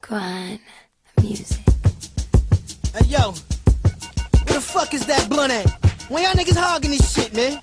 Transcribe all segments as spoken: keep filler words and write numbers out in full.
Grind music. Hey yo, where the fuck is that blunt at? When y'all niggas hogging this shit, man?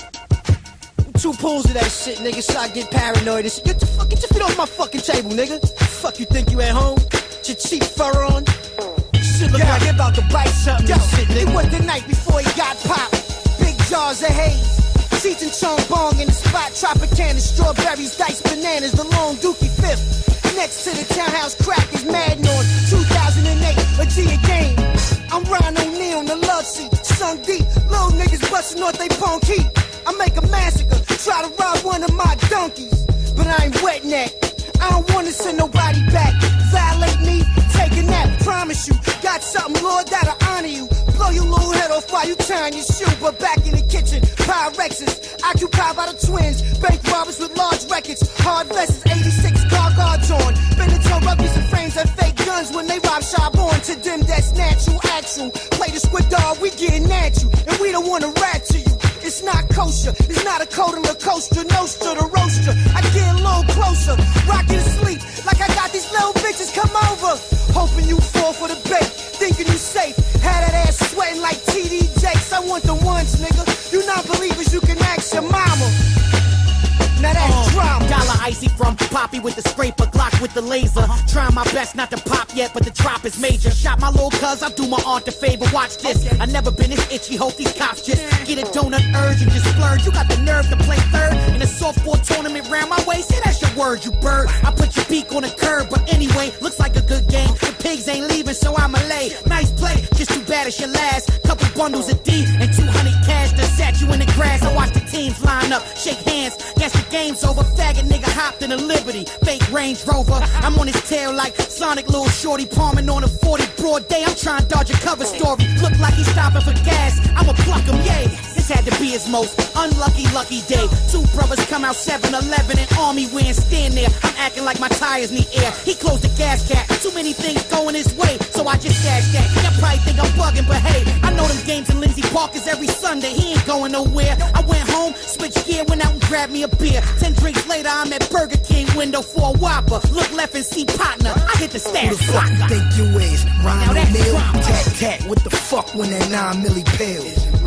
Two pulls of that shit, nigga, so I get paranoid and shit. Get the fuck, get your feet off my fucking table, nigga. Fuck you think you at home? Get your cheap fur on? Shit look like you about to bite something. Yo, shit, nigga. It was the night before he got popped. Big jars of haze. Cheech and Chong, bong in the spot. Tropicana, strawberries, diced bananas. The long dookie fifth. Next to the townhouse crack is Madden on two thousand eight, a G a game. I'm Ron O'Neal on the love seat, sunk deep. Little niggas bustin' off they punk heat. I make a massacre, try to rob one of my donkeys, but I ain't wettin' that. I don't wanna send nobody back. Violate me, take a nap. Promise you, got something, Lord, that'll honor you. Blow your little head off while you tying your shoe. But back in the kitchen, Pyrexes, occupied by the twins. Bank robbers with large records, hard vests, eighty-six car guards on. Benetton rugbies and frames and fake guns when they rob shop on. To them, that's natural, actual. Play the squid dog, we getting at you, and we don't wanna rat to you. It's not kosher, it's not a coda la coaster, nostra, the roaster. I get a little closer, rockin' to sleep, like I got these little bitches come over. Hoping you fall for the bait, thinking you safe. Had that ass sweating like T D Jakes. I want the ones, nigga. You non-believers, you can ask your mama. Now that's uh, drama. Dollar icy from Poppy with the scraper, Glock with the laser. Uh-huh. Trying my best not to pop yet, but the drop is major. Shot my little cuz, I do my aunt a favor. Watch this. Okay. I never been this itchy. Hope these cops just get a donut urge and just splurge. You got the nerve to play third in a softball tournament round my way. Say that's your word, you bird. I put your beak on the curb, but anyway, looks like a good game. The pigs ain't leaving, so I'ma lay. Nice play, just too bad it's your last. Couple bundles of D and two hundred cash that sat you in the grass. I watch the teams line up, shake hands. Guess the game's over. Faggot nigga hopped in a Liberty, fake Range Rover. I'm on his tail like Sonic, little shorty palming on a forty broad day. I'm trying to dodge a cover story. Look like he's stopping for gas. I'ma pluck him, yay. This had to be his most unlucky, lucky day. Two brothers come out seven eleven and army wearing, stand there. I'm acting like my tires need air. He closed the gas cap. Too many things going his way, so I just dashed that. Y'all probably think I'm bugging, but hey, I know them games in Lindsay Park is every Sunday. He ain't going nowhere. I went home, switched gear, went out and grabbed me a beer. Ten drinks later, I'm at Burger King window for a Whopper. Look left and see partner. I hit the stash. Who the fuck you think you is? Ron O'Neal? Tat tat. What the fuck when that nine milli pill?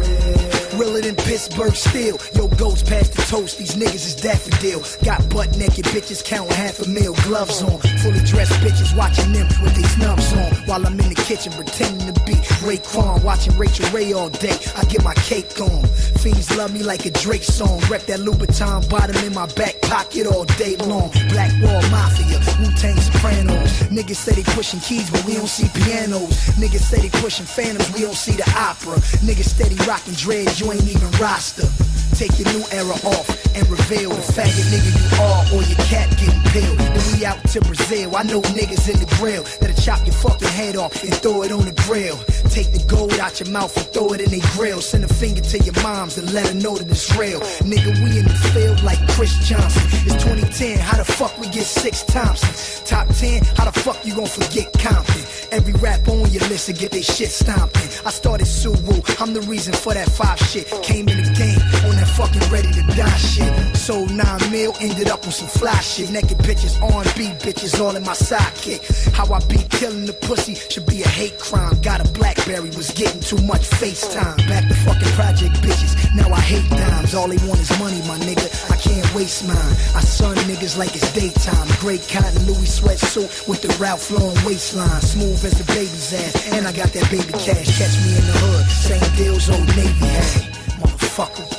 Realer than Pittsburgh steel. Yo, goes past the toast. These niggas is daffodil. Got butt naked bitches counting half a meal. Gloves on. Fully dressed bitches watching them with these snubs on. While I'm in the kitchen pretending to be Raekwon. Watching Rachel Ray all day. I get my cake on. Fiends love me like a Drake song. Rep that Louboutin bottom in my back pocket all day long. Black Wall Mafia. Wu-Tang Sopranos. Niggas say they pushing keys but we don't see pianos. Niggas say they pushing phantoms. We don't see the opera. Niggas steady rocking dreads. You ain't even roster. Take your new era off and reveal the faggot nigga you are, or your cat getting peeled. Then we out to Brazil. I know niggas in the grill that'll chop your fucking head off and throw it on the grill. Take the gold out your mouth and throw it in their grill. Send a finger to your moms and let her know that it's real. Nigga, we in the field like Chris Johnson. It's twenty ten, how the fuck we get six Thompson? Top ten, how the fuck you gon' forget Compton? Every rap on your list to get they shit stomped in. I started Suwu, I'm the reason for that five shit. Came in the game on that fucking ready to die shit. Sold nine mil, ended up on some fly shit. Naked bitches, R and B bitches, all in my sidekick. How I be killing the pussy should be a hate crime. Got a Blackberry, was getting too much FaceTime. Back to fucking project bitches, now I hate dimes. All they want is money, my nigga, I can't waste mine. I sun niggas like it's daytime. Great cotton Louis sweatsuit with the Ralph Lauren waistline. Smooth as the baby's ass, and I got that baby cash. Catch me in the hood, same deals old Navy had. Motherfucker.